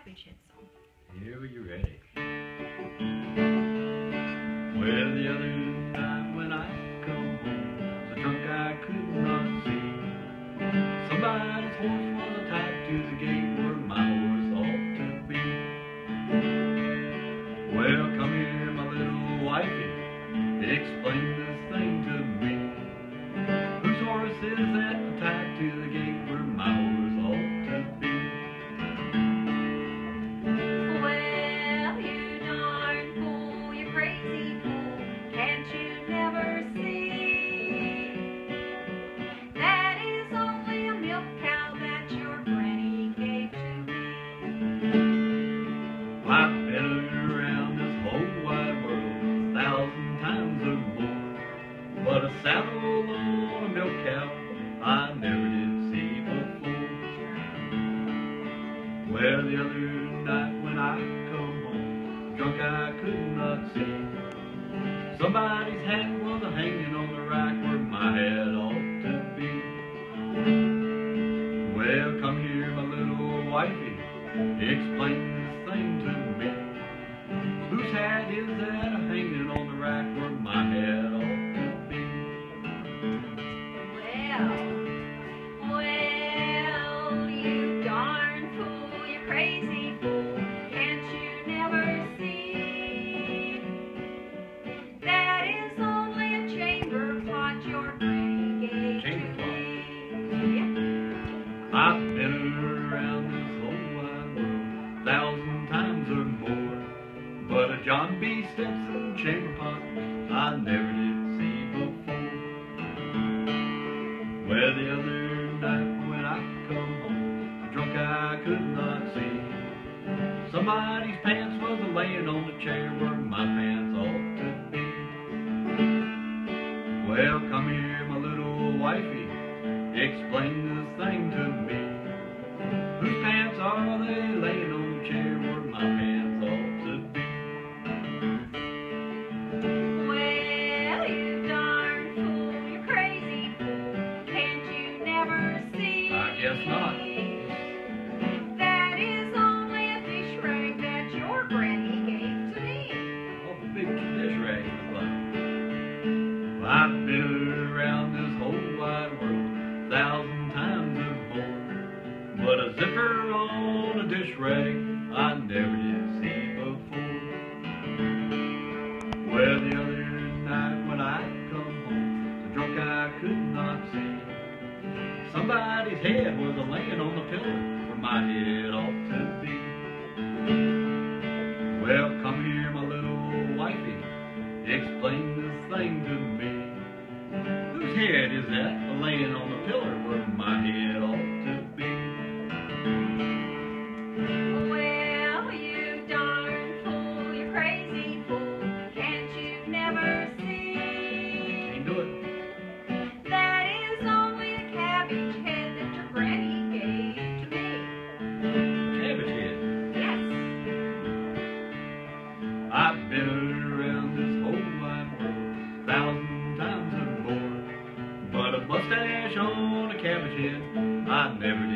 Cabbagehead song. Here are you ready? Well, the other night when I come home, so drunk I could not see. Somebody's horse was tied to the gate where my horse ought to be. Well, come here, my little wifey, explain this thing to me. Whose horse is that tied to the gate where my horse ought to be? Well, you darn fool, you crazy fool, can't you never see? That is only a milk cow that your granny gave to me. I've been around this whole wide world 1,000 times or more, but a saddle on a milk cow I never did see before. Well, the other night when I come home, drunk I could not see. Somebody's hat was hanging on the rack where my hat ought to be. Well, come here, my little wifey, explain this thing to me. Whose hat is that hanging on the rack where my hat ought to be? Well, you darn fool, you crazy fool, can't you never see? That is only a chamber pot your granny gave to me. I've been around this whole wide world 1,000 times or more, but a John B. Stetson chamber pot I never did see before. Well, the other night when I come home, drunk I could not see. Somebody's pants was laying on the chair where my pants ought to be. Well, come here, my little wifey, explain this thing to me. Whose pants are they laying on the chair where my pants ought to be? Well, you darn fool, you crazy fool, can't you never see? I guess not. That is only a dish rag that your granny gave to me. Oh, the big dish rag in the closet. Well, I've been around this whole wide world 1,000 times or more, but a zipper on a dish rag I never did see before. Well, the other night when I come home, so drunk I could not see. Somebody's head was laying on the pillow where my head ought to be. Well, come here, my little wifey, explain this thing to me. Whose head is that laying on the pillar where my head ought to be? Well, you darn fool, you crazy fool, can't you never see? Can't do it. That is only a cabbage head that your granny gave to me. Cabbagehead. Yes. I've been around this whole wide world 1,000 times or more, but a mustache on a cabbage head I never did